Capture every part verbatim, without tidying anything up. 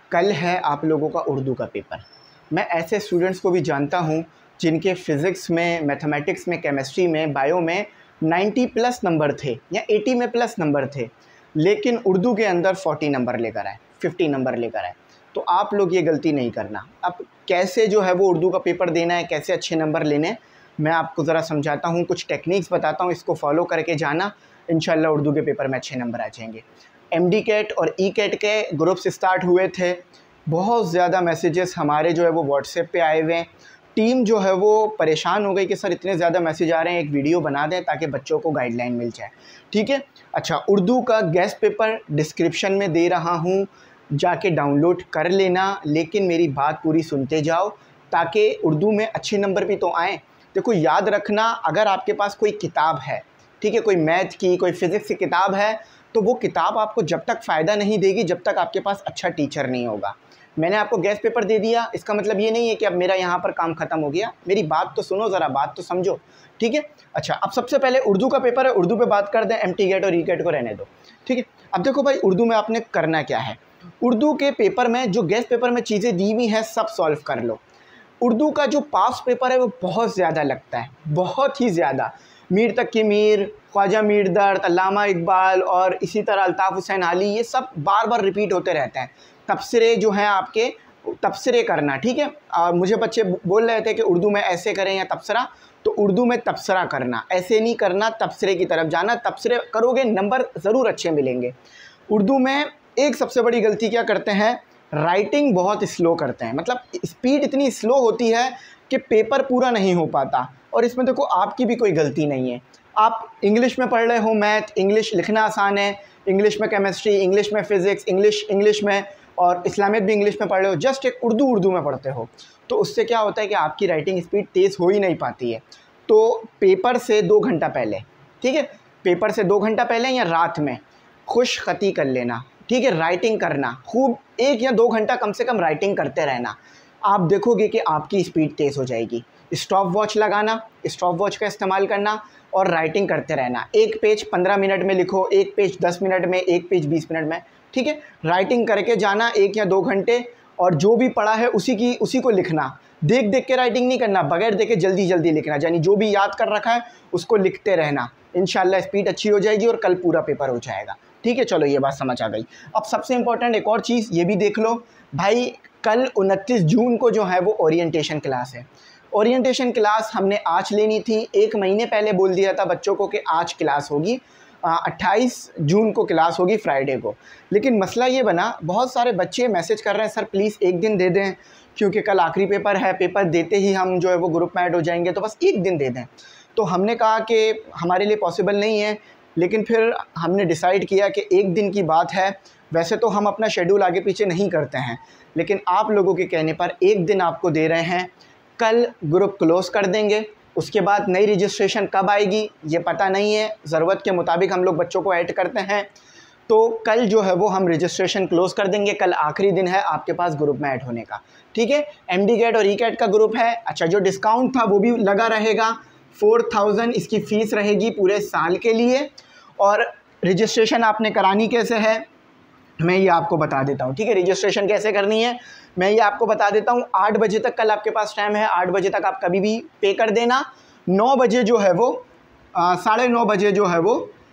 कल है आप लोगों का उर्दू का पेपर। मैं ऐसे स्टूडेंट्स को भी जानता हूँ जिनके फ़िज़िक्स में, मैथमेटिक्स में, केमिस्ट्री में, बायो में नब्बे प्लस नंबर थे या अस्सी में प्लस नंबर थे, लेकिन उर्दू के अंदर चालीस नंबर लेकर आए, पचास नंबर लेकर आए। तो आप लोग ये गलती नहीं करना। अब कैसे जो है वो उर्दू का पेपर देना है, कैसे अच्छे नंबर लेने, मैं आपको ज़रा समझाता हूँ, कुछ टेक्निक्स बताता हूँ, इसको फॉलो करके जाना, इंशाल्लाह उर्दू के पेपर में अच्छे नंबर आ जाएंगे। एम डी कैट और ई कैट के ग्रुप्स स्टार्ट हुए थे, बहुत ज़्यादा मैसेजेस हमारे जो है वो व्हाट्सएप पे आए हुए हैं। टीम जो है वो परेशान हो गई कि सर इतने ज़्यादा मैसेज आ रहे हैं, एक वीडियो बना दें ताकि बच्चों को गाइडलाइन मिल जाए। ठीक है, अच्छा, उर्दू का गेस्ट पेपर डिस्क्रिप्शन में दे रहा हूँ, जाके डाउनलोड कर लेना, लेकिन मेरी बात पूरी सुनते जाओ ताकि उर्दू में अच्छे नंबर भी तो आएँ। देखो, याद रखना, अगर आपके पास कोई किताब है, ठीक है, कोई मैथ की, कोई फिज़िक्स की किताब है, तो वो किताब आपको जब तक फ़ायदा नहीं देगी जब तक आपके पास अच्छा टीचर नहीं होगा। मैंने आपको गेस्ट पेपर दे दिया, इसका मतलब ये नहीं है कि अब मेरा यहाँ पर काम ख़त्म हो गया। मेरी बात तो सुनो, ज़रा बात तो समझो, ठीक है। अच्छा, अब सबसे पहले उर्दू का पेपर है, उर्दू पे बात कर दें, एम टी गेट और ई कैट को रहने दो, ठीक है। अब देखो भाई, उर्दू में आपने करना क्या है। उर्दू के पेपर में जो गेस्ट पेपर में चीज़ें दी हुई हैं सब सॉल्व कर लो। उर्दू का जो पास पेपर है वो बहुत ज़्यादा लगता है, बहुत ही ज़्यादा। मीर तकी मीर, ख्वाजा मीर दर्द, अल्लामा इकबाल और इसी तरह अल्ताफ़ हुसैन आली, ये सब बार बार रिपीट होते रहते हैं। तबसरे जो हैं आपके, तबसरे करना, ठीक है। और मुझे बच्चे बोल रहे थे कि उर्दू में ऐसे करें या तबसरा, तो उर्दू में तबसरा करना, ऐसे नहीं करना, तबसरे की तरफ जाना। तबसरे करोगे नंबर ज़रूर अच्छे मिलेंगे। उर्दू में एक सबसे बड़ी गलती क्या करते हैं, राइटिंग बहुत स्लो करते हैं, मतलब स्पीड इतनी स्लो होती है कि पेपर पूरा नहीं हो पाता। और इसमें देखो आपकी भी कोई गलती नहीं है। आप इंग्लिश में पढ़ रहे हो मैथ, इंग्लिश लिखना आसान है, इंग्लिश में केमिस्ट्री, इंग्लिश में फ़िज़िक्स, इंग्लिश इंग्लिश में, और इस्लामियत भी इंग्लिश में पढ़ रहे हो, जस्ट एक उर्दू उर्दू में पढ़ते हो, तो उससे क्या होता है कि आपकी राइटिंग स्पीड तेज़ हो ही नहीं पाती है। तो पेपर से दो घंटा पहले, ठीक है, पेपर से दो घंटा पहले या रात में खुश ख़ती कर लेना, ठीक है। राइटिंग करना खूब, एक या दो घंटा कम से कम राइटिंग करते रहना। आप देखोगे कि आपकी स्पीड तेज़ हो जाएगी। स्टॉप वॉच लगाना, स्टॉप वॉच का इस्तेमाल करना और राइटिंग करते रहना। एक पेज पंद्रह मिनट में लिखो, एक पेज दस मिनट में, एक पेज बीस मिनट में, ठीक है। राइटिंग करके जाना एक या दो घंटे, और जो भी पढ़ा है उसी की उसी को लिखना। देख देख के राइटिंग नहीं करना, बगैर देखे जल्दी जल्दी लिखना, यानी जो भी याद कर रखा है उसको लिखते रहना। इंशाल्लाह स्पीड अच्छी हो जाएगी और कल पूरा पेपर हो जाएगा, ठीक है। चलो, ये बात समझ आ गई। अब सबसे इम्पोर्टेंट एक और चीज़ ये भी देख लो भाई, कल उनतीस जून को जो है वो ओरिएंटेशन क्लास है। ओरिएंटेशन क्लास हमने आज लेनी थी, एक महीने पहले बोल दिया था बच्चों को कि आज क्लास होगी, अट्ठाईस जून को क्लास होगी, फ्राइडे को। लेकिन मसला ये बना, बहुत सारे बच्चे मैसेज कर रहे हैं सर प्लीज़ एक दिन दे दें, क्योंकि कल आखिरी पेपर है, पेपर देते ही हम जो है वो ग्रुप में ऐड हो जाएंगे, तो बस एक दिन दे दें। तो हमने कहा कि हमारे लिए पॉसिबल नहीं है, लेकिन फिर हमने डिसाइड किया कि एक दिन की बात है। वैसे तो हम अपना शेड्यूल आगे पीछे नहीं करते हैं, लेकिन आप लोगों के कहने पर एक दिन आपको दे रहे हैं। कल ग्रुप क्लोज़ कर देंगे, उसके बाद नई रजिस्ट्रेशन कब आएगी ये पता नहीं है, ज़रूरत के मुताबिक हम लोग बच्चों को ऐड करते हैं। तो कल जो है वो हम रजिस्ट्रेशन क्लोज़ कर देंगे, कल आखिरी दिन है आपके पास ग्रुप में ऐड होने का, ठीक है। एम डी कैट और ई कैट का ग्रुप है। अच्छा, जो डिस्काउंट था वो भी लगा रहेगा, फोर थाउजेंड इसकी फ़ीस रहेगी पूरे साल के लिए। और रजिस्ट्रेशन आपने करानी कैसे है मैं ये आपको बता देता हूँ, ठीक है। रजिस्ट्रेशन कैसे करनी है मैं ये आपको बता देता हूँ। आठ बजे तक कल आपके पास टाइम है, आठ बजे तक आप कभी भी पे कर देना। नौ बजे जो है वो साढ़े नौ बजे जो है वो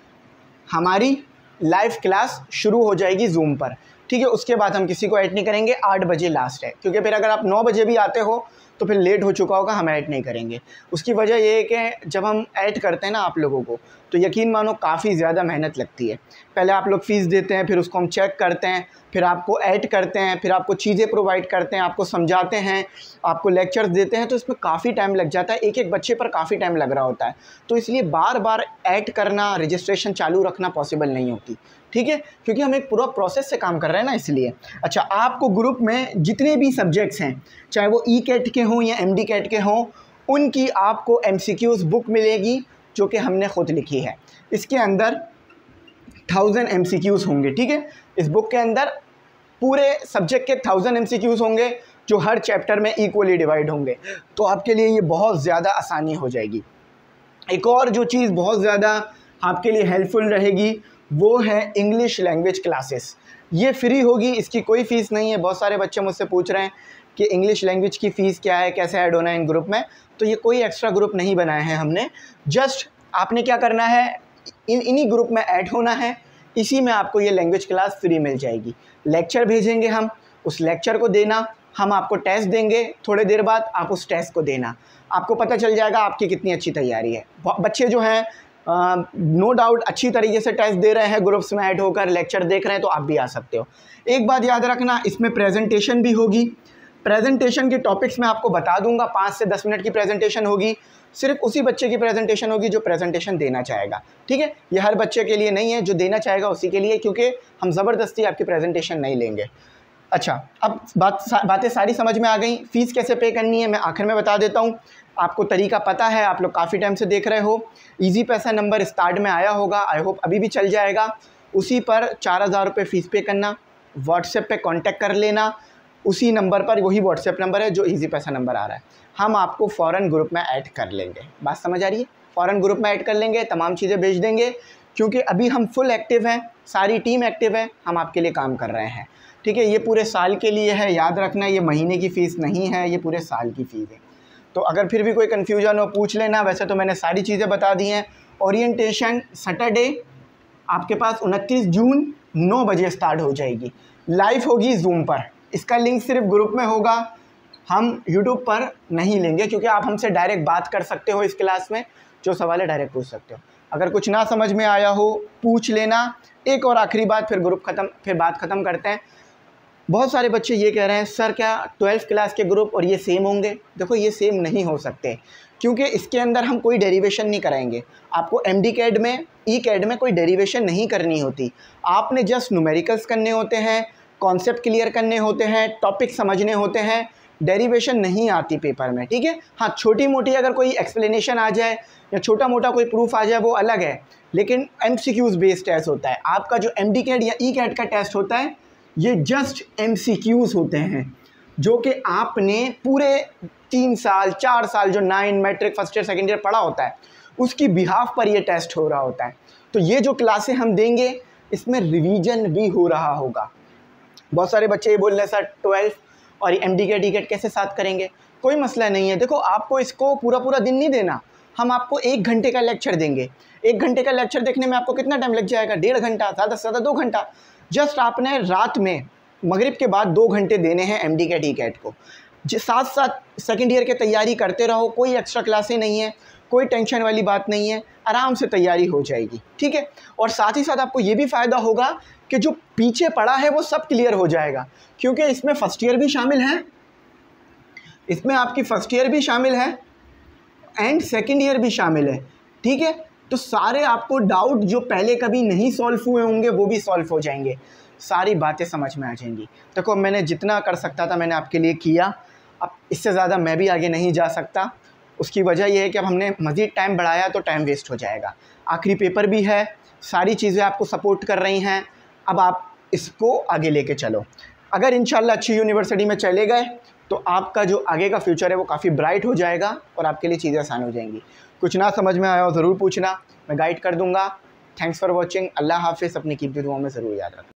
हमारी लाइव क्लास शुरू हो जाएगी जूम पर, ठीक है। उसके बाद हम किसी को ऐड नहीं करेंगे, आठ बजे लास्ट है, क्योंकि फिर अगर आप नौ बजे भी आते हो तो फिर लेट हो चुका होगा, हम ऐड नहीं करेंगे। उसकी वजह ये है कि जब हम ऐड करते हैं ना आप लोगों को, तो यकीन मानो काफ़ी ज़्यादा मेहनत लगती है। पहले आप लोग फ़ीस देते हैं, फिर उसको हम चेक करते हैं, फिर आपको ऐड करते हैं, फिर आपको चीज़ें प्रोवाइड करते हैं, आपको समझाते हैं, आपको लेक्चर्स देते हैं, तो इसमें काफ़ी टाइम लग जाता है, एक एक बच्चे पर काफ़ी टाइम लग रहा होता है। तो इसलिए बार बार ऐड करना, रजिस्ट्रेशन चालू रखना पॉसिबल नहीं होती, ठीक है, क्योंकि हम एक पूरा प्रोसेस से काम कर रहे हैं ना, इसलिए। अच्छा, आपको ग्रुप में जितने भी सब्जेक्ट्स हैं, चाहे वो ई कैट के हों या एम डी कैट के हों, उनकी आपको एम सी क्यूज़ बुक मिलेगी जो कि हमने ख़ुद लिखी है। इसके अंदर थाउजेंड एम सी क्यूज़ होंगे, ठीक है। इस बुक के अंदर पूरे सब्जेक्ट के थाउजेंड एम सी क्यूज़ होंगे जो हर चैप्टर में इक्वली डिवाइड होंगे, तो आपके लिए ये बहुत ज़्यादा आसानी हो जाएगी। एक और जो चीज़ बहुत ज़्यादा आपके लिए हेल्पफुल रहेगी वो है इंग्लिश लैंग्वेज क्लासेस। ये फ्री होगी, इसकी कोई फ़ीस नहीं है। बहुत सारे बच्चे मुझसे पूछ रहे हैं कि इंग्लिश लैंग्वेज की फ़ीस क्या है, कैसे ऐड होना है इन ग्रुप में। तो ये कोई एक्स्ट्रा ग्रुप नहीं बनाए हैं हमने, जस्ट आपने क्या करना है, इन इन्हीं ग्रुप में ऐड होना है, इसी में आपको ये लैंग्वेज क्लास फ्री मिल जाएगी। लेक्चर भेजेंगे हम, उस लेक्चर को देना, हम आपको टेस्ट देंगे, थोड़े देर बाद आप उस टेस्ट को देना, आपको पता चल जाएगा आपकी कितनी अच्छी तैयारी है। बच्चे जो हैं नो डाउट अच्छी तरीके से टेस्ट दे रहे हैं, ग्रुप्स में ऐड होकर लेक्चर देख रहे हैं, तो आप भी आ सकते हो। एक बात याद रखना, इसमें प्रेजेंटेशन भी होगी। प्रेजेंटेशन के टॉपिक्स मैं आपको बता दूंगा, पाँच से दस मिनट की प्रेजेंटेशन होगी, सिर्फ उसी बच्चे की प्रेजेंटेशन होगी जो प्रेजेंटेशन देना चाहेगा, ठीक है। ये हर बच्चे के लिए नहीं है, जो देना चाहेगा उसी के लिए, क्योंकि हम ज़बरदस्ती आपकी प्रेजेंटेशन नहीं लेंगे। अच्छा, अब बात सा, बातें सारी समझ में आ गई। फ़ीस कैसे पे करनी है मैं आखिर में बता देता हूँ। आपको तरीका पता है, आप लोग काफ़ी टाइम से देख रहे हो। इजी पैसा नंबर स्टार्ट में आया होगा, आई होप अभी भी चल जाएगा। उसी पर चार हज़ार रुपये फ़ीस पे करना, व्हाट्सएप पे कांटेक्ट कर लेना, उसी नंबर पर, वही व्हाट्सएप नंबर है जो इजी पैसा नंबर आ रहा है, हम आपको फ़ौरन ग्रुप में ऐड कर लेंगे। बात समझ आ रही है? फ़ौरन ग्रुप में ऐड कर लेंगे, तमाम चीज़ें भेज देंगे, क्योंकि अभी हम फुल एक्टिव हैं, सारी टीम एक्टिव है, हम आपके लिए काम कर रहे हैं, ठीक है। ये पूरे साल के लिए है, याद रखना, ये महीने की फ़ीस नहीं है, ये पूरे साल की फ़ीस है। तो अगर फिर भी कोई कन्फ्यूजन हो पूछ लेना, वैसे तो मैंने सारी चीज़ें बता दी हैं। ओरिएंटेशन सैटरडे आपके पास उनतीस जून नौ बजे स्टार्ट हो जाएगी, लाइव होगी जूम पर। इसका लिंक सिर्फ ग्रुप में होगा, हम यूट्यूब पर नहीं लेंगे, क्योंकि आप हमसे डायरेक्ट बात कर सकते हो इस क्लास में, जो सवाल है डायरेक्ट पूछ सकते हो। अगर कुछ ना समझ में आया हो पूछ लेना। एक और आखिरी बात, फिर ग्रुप ख़त्म, फिर बात ख़त्म करते हैं। बहुत सारे बच्चे ये कह रहे हैं सर क्या ट्वेल्थ क्लास के ग्रुप और ये सेम होंगे? देखो ये सेम नहीं हो सकते, क्योंकि इसके अंदर हम कोई डेरिवेशन नहीं कराएंगे। आपको एम डी कैड में, ई कैड में कोई डेरिवेशन नहीं करनी होती, आपने जस्ट न्यूमेरिकल्स करने होते हैं, कॉन्सेप्ट क्लियर करने होते हैं, टॉपिक समझने होते हैं, डेरिवेशन नहीं आती पेपर में, ठीक है। हाँ, छोटी मोटी अगर कोई एक्सप्लेनेशन आ जाए या छोटा मोटा कोई प्रूफ आ जाए वो अलग है, लेकिन M C Qs based test होता है। आपका जो एम डी कैड या ई कैड का टेस्ट होता है ये जस्ट एम सी क्यूज़ होते हैं, जो कि आपने पूरे तीन साल चार साल जो nine matric first year second year पढ़ा होता है उसकी बिहाफ पर ये टेस्ट हो रहा होता है। तो ये जो क्लासें हम देंगे इसमें रिवीजन भी हो रहा होगा। बहुत सारे बच्चे ये बोल रहे हैं सर ट्वेल्थ और एम डी के डी कैट कैसे साथ करेंगे? कोई मसला नहीं है। देखो आपको इसको पूरा पूरा दिन नहीं देना, हम आपको एक घंटे का लेक्चर देंगे। एक घंटे का लेक्चर देखने में आपको कितना टाइम लग जाएगा? डेढ़ घंटा, ज़्यादा से ज़्यादा दो घंटा। जस्ट आपने रात में मगरिब के बाद दो घंटे देने हैं एम डी के डी कैट को। साथ साथ सेकेंड ईयर की तैयारी करते रहो, कोई एक्स्ट्रा क्लासें नहीं है, कोई टेंशन वाली बात नहीं है, आराम से तैयारी हो जाएगी, ठीक है। और साथ ही साथ आपको ये भी फ़ायदा होगा कि जो पीछे पड़ा है वो सब क्लियर हो जाएगा, क्योंकि इसमें फ़र्स्ट ईयर भी शामिल है, इसमें आपकी फ़र्स्ट ईयर भी शामिल है एंड सेकेंड ईयर भी शामिल है, ठीक है। तो सारे आपको डाउट जो पहले कभी नहीं सॉल्व हुए होंगे वो भी सॉल्व हो जाएंगे, सारी बातें समझ में आ जाएंगी। देखो मैंने जितना कर सकता था मैंने आपके लिए किया, अब इससे ज़्यादा मैं भी आगे नहीं जा सकता। उसकी वजह यह है कि अब हमने मज़ीद टाइम बढ़ाया तो टाइम वेस्ट हो जाएगा। आखिरी पेपर भी है, सारी चीज़ें आपको सपोर्ट कर रही हैं, अब आप इसको आगे लेके चलो। अगर इंशाल्लाह अच्छी यूनिवर्सिटी में चले गए तो आपका जो आगे का फ्यूचर है वो काफ़ी ब्राइट हो जाएगा और आपके लिए चीज़ें आसान हो जाएंगी। कुछ ना समझ में आया हो ज़रूर पूछना, मैं गाइड कर दूँगा। Thanks for watching. अल्लाह हाफिज़। अपनी कीमती दुआओं में ज़रूर याद रखना।